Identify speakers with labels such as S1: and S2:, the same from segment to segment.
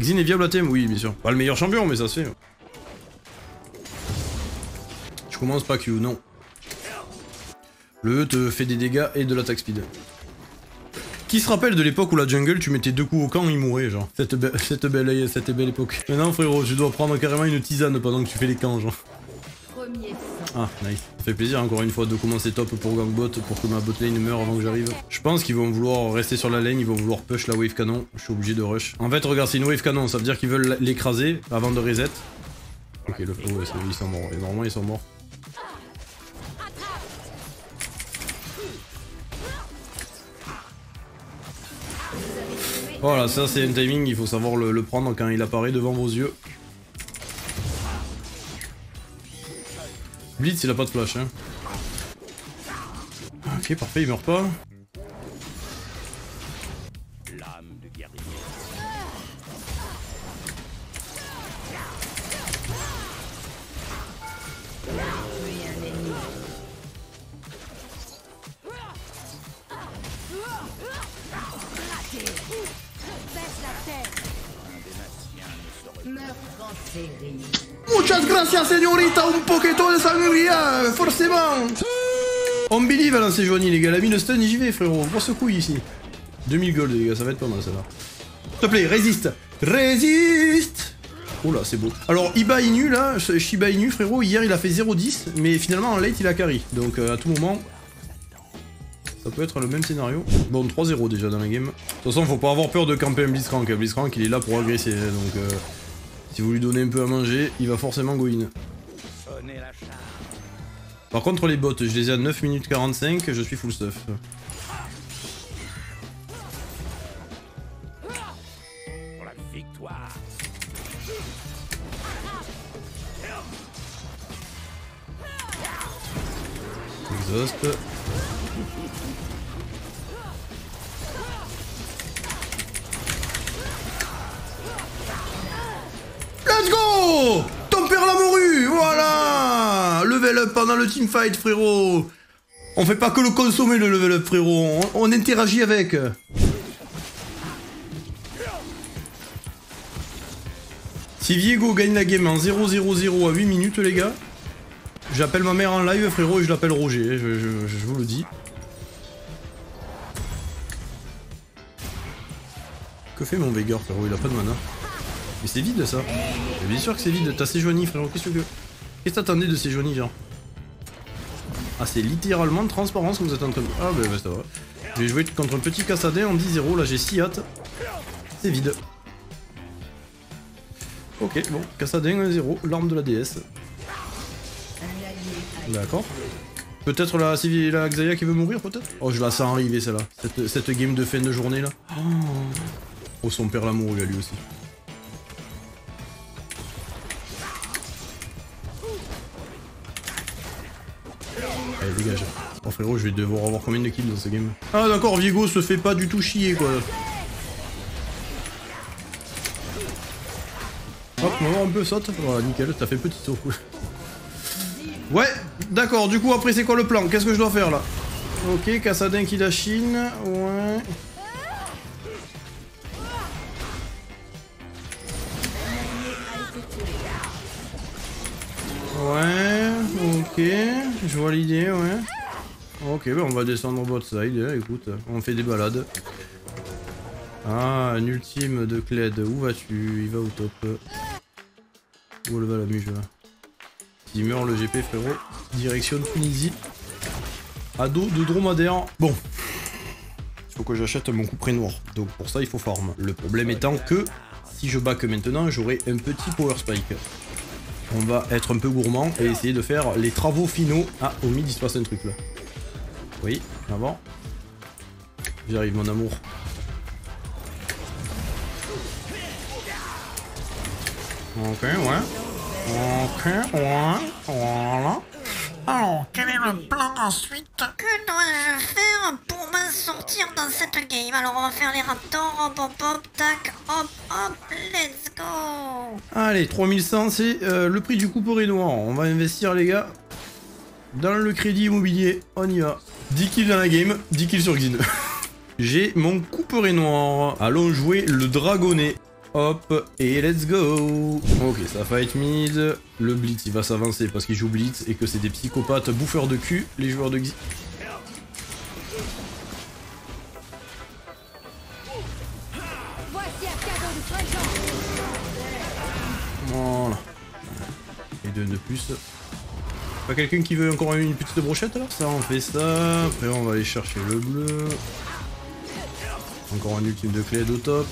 S1: Xin est viable à thème, oui, bien sûr. Pas le meilleur champion, mais ça se fait. Je commence pas Q, non. Le E te fait des dégâts et de l'attaque speed. Qui se rappelle de l'époque où la jungle, tu mettais 2 coups au camp, il mourait, genre. Cette belle époque. Maintenant, frérot, tu dois prendre carrément une tisane pendant que tu fais les camps, genre. Ah, nice. Ça fait plaisir, encore une fois, de commencer top pour gangbot, pour que ma botlane meure avant que j'arrive. Je pense qu'ils vont vouloir rester sur la lane, ils vont vouloir push la wave canon. Je suis obligé de rush. En fait, regarde, c'est une wave canon, ça veut dire qu'ils veulent l'écraser avant de reset. Ok, le flow, ouais, ils sont morts. Et normalement, ils sont morts. Voilà, ça c'est un timing, il faut savoir le prendre quand il apparaît devant vos yeux. Blitz il a pas de flash hein. Ok parfait, il meurt pas. Muchas gracias señorita, un poquito de sangria, forcément. On believe dans ces joignies les gars, la mine stun j'y vais frérot, grosse couille ici. 2000 gold les gars, ça va être pas mal ça là. S'il te plaît, résiste. Résiste. Oh là c'est beau. Alors Iba Inu là, Shiba Inu frérot, hier il a fait 0-10, mais finalement en late il a carry. Donc à tout moment, ça peut être le même scénario. Bon 3-0 déjà dans la game. De toute façon faut pas avoir peur de camper un Blitzcrank. Blitzcrank il est là pour agresser, donc si vous lui donnez un peu à manger, il va forcément go in. Par contre les bots, je les ai à 9 minutes 45, je suis full stuff. Pour la victoire. Exhaust. Let's go! Ton père l'a mouru! Voilà! Level up pendant le teamfight, frérot! On fait pas que le consommer, le level up, frérot. On interagit avec. Si Viego gagne la game en 0-0-0 à 8 minutes, les gars, j'appelle ma mère en live, frérot, et je l'appelle Roger, je vous le dis. Que fait mon Veigar, frérot? Il a pas de mana. Mais c'est vide ça. Mais bien sûr que c'est vide, t'as Sejuani frérot, qu'est-ce que t'attendais de Sejuani genre? Ah c'est littéralement transparence que vous êtes en train de... Ah bah ça va. Je vais jouer contre un petit Cassadin en 10-0, là j'ai si hâte. C'est vide. Ok bon, Cassadin 1-0, l'arme de la déesse. D'accord. Peut-être la Xayah qui veut mourir peut-être? Oh je la sens arriver celle-là, cette game de fin de journée là. Oh son père l'amour lui aussi. Allez dégage. Oh frérot je vais devoir avoir combien de kills dans ce game? Ah d'accord, Viego se fait pas du tout chier quoi. Hop, on va voir un peu saute. Voilà nickel, t'as fait petit saut. Ouais, d'accord, du coup après c'est quoi le plan? Qu'est-ce que je dois faire là? Ok, Cassadin qui la chine, ouais. Ouais, ok, je vois l'idée, ouais. Ok, bah on va descendre au bot side, écoute, on fait des balades. Ah, un ultime de Kled, où vas-tu? Il va au top. Où elle va la muge là? S'il meurt le GP frérot, direction Tunisie. Ado de dromadaire. Bon. Il faut que j'achète mon couperet noir, donc pour ça il faut farm. Le problème étant que, si je back maintenant, j'aurai un petit power spike. On va être un peu gourmand et essayer de faire les travaux finaux. Ah, au mid il se passe un truc là. Oui, avant. J'arrive mon amour. Ok, ouais. Ok, ouais. Voilà.
S2: Alors, quel est le plan ensuite? Que dois-je faire pour m'en sortir dans cette game? Alors, on va faire les raptors, hop, hop, hop, tac, hop, hop, let's go!
S1: Allez, 3100, c'est le prix du couperet noir. On va investir, les gars, dans le crédit immobilier. On y va. 10 kills dans la game, 10 kills sur Xin. J'ai mon couperet noir. Allons jouer le dragonnet. hop, et let's go. Ok, ça fight mid. Le blitz, il va s'avancer parce qu'il joue blitz et que c'est des psychopathes bouffeurs de cul, les joueurs de Xi. Voilà. Et deux de plus. Pas quelqu'un qui veut encore une petite brochette là? Ça, on fait ça. Après, on va aller chercher le bleu. Encore un ultime de Kled au top.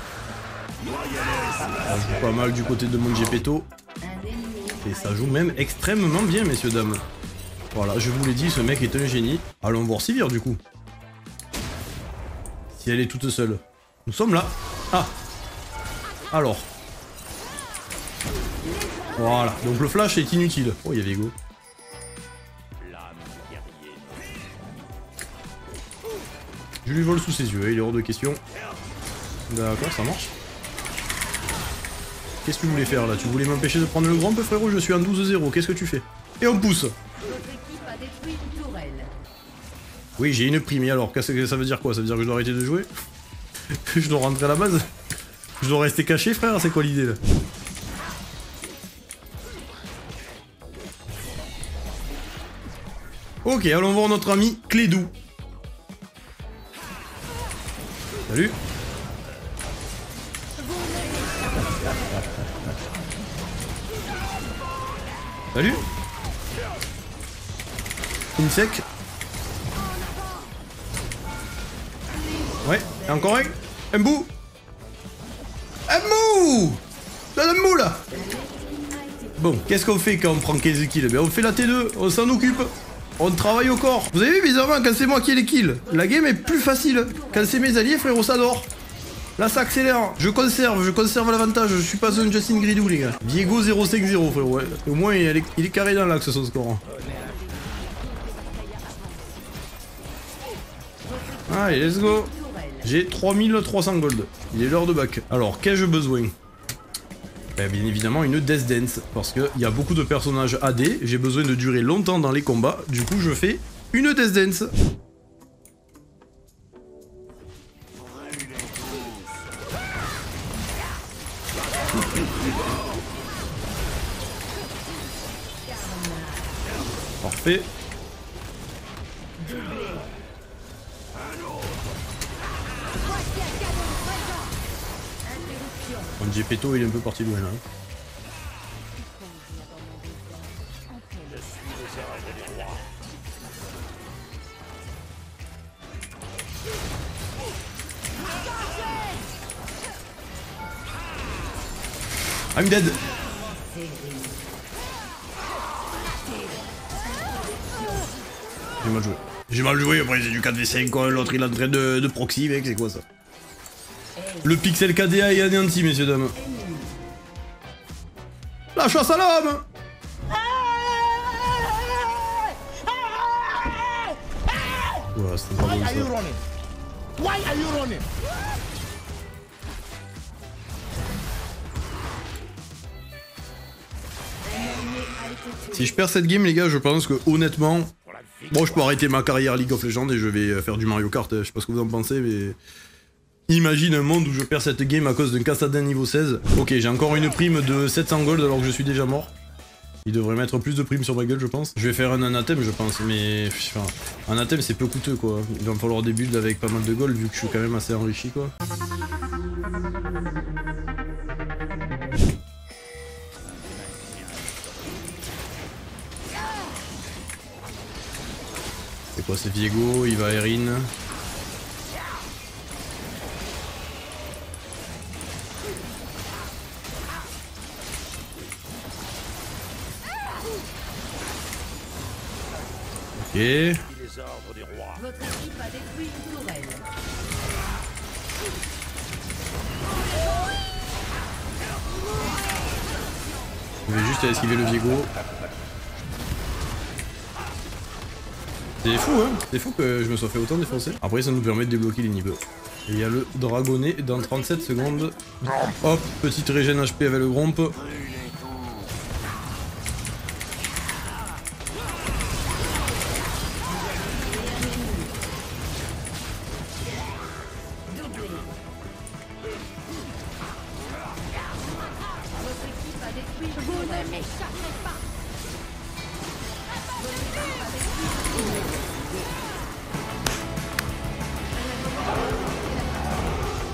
S1: Ça joue pas mal du côté de mon Gepetto. Et ça joue même extrêmement bien, messieurs, dames. Voilà, je vous l'ai dit, ce mec est un génie. Allons voir Sivir du coup. Si elle est toute seule. Nous sommes là. Ah. Alors. Voilà, donc le flash est inutile. Oh, il y avait Ego. Je lui vole sous ses yeux, il est hors de question. D'accord, ça marche. Qu'est-ce que tu voulais faire là? Tu voulais m'empêcher de prendre le grand peu, frérot? Je suis en 12-0, qu'est-ce que tu fais? Et on pousse. Oui, j'ai une prime, et alors, qu'est-ce que ça veut dire quoi? Ça veut dire que je dois arrêter de jouer? Je dois rentrer à la base? Je dois rester caché, frère? C'est quoi l'idée là? Ok, allons voir notre ami Clédou. Salut. Salut. Insec. Ouais, et encore un. Mbou. Mbou. Donne un mou là. Bon, qu'est-ce qu'on fait quand on prend 15 kills? Ben on fait la T2, on s'en occupe. On travaille au corps. Vous avez vu bizarrement quand c'est moi qui ai les kills, la game est plus facile. Quand c'est mes alliés, frérot, ça dort. Là ça accélère. Je conserve l'avantage. Je suis pas un Justin Gridou les gars. Diego 050 frérot. Ouais. Au moins il est carré dans l'axe son score. Allez, let's go. J'ai 3300 gold. Il est l'heure de back. Alors, qu'ai-je besoin? Bien évidemment une Death Dance, parce qu'il y a beaucoup de personnages AD, j'ai besoin de durer longtemps dans les combats, du coup je fais une Death Dance. Parfait. Mon Gepetto il est un peu parti loin là. I'm dead. J'ai mal joué. J'ai mal joué, après c'est du 4v5 quoi, l'autre il est en train de proxy mec, c'est quoi ça? Le pixel KDA est anéanti, messieurs dames. La chasse à l'homme. Ouais, c'est pas bon ça. Si je perds cette game les gars, je pense que honnêtement, bon je peux arrêter ma carrière League of Legends et je vais faire du Mario Kart, je sais pas ce que vous en pensez mais... Imagine un monde où je perds cette game à cause d'un Cassadin niveau 16. Ok, j'ai encore une prime de 700 gold alors que je suis déjà mort. Il devrait mettre plus de primes sur ma gueule je pense. Je vais faire un anathème je pense, mais... Enfin, un anathème c'est peu coûteux quoi. Il va me falloir des builds avec pas mal de gold vu que je suis quand même assez enrichi quoi. C'est quoi, c'est Viego, il va Erin. Ok.
S3: Votre équipe a détruit une tourelle.
S1: Je vais juste esquiver le Viego. C'est fou hein, c'est fou que je me sois fait autant défoncer. Après ça nous permet de débloquer les niveaux. Et il y a le dragonnet dans 37 secondes. Hop, petite régène HP avec le gromp.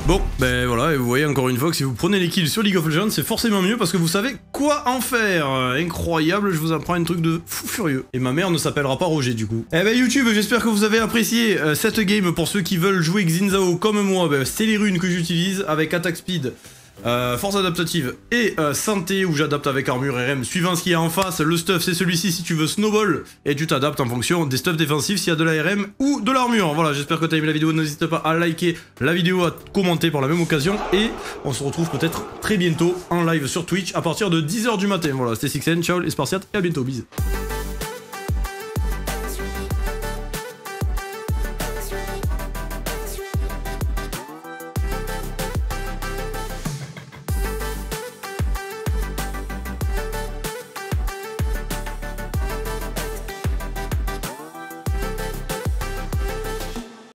S1: Bon, ben voilà, et vous voyez encore une fois que si vous prenez les kills sur League of Legends, c'est forcément mieux parce que vous savez quoi en faire. Incroyable, je vous apprends un truc de fou furieux. Et ma mère ne s'appellera pas Roger du coup. Eh ben YouTube, j'espère que vous avez apprécié cette game. Pour ceux qui veulent jouer Xin Zhao comme moi, ben, c'est les runes que j'utilise avec attaque speed. Force adaptative et santé où j'adapte avec armure RM suivant ce qu'il y a en face. Le stuff c'est celui-ci si tu veux snowball et tu t'adaptes en fonction des stuffs défensifs s'il y a de la RM ou de l'armure. Voilà, j'espère que t'as aimé la vidéo, n'hésite pas à liker la vidéo, à commenter par la même occasion et on se retrouve peut-être très bientôt en live sur Twitch à partir de 10h du matin. Voilà, c'était Sixen, ciao les Spartiates et à bientôt, bisous.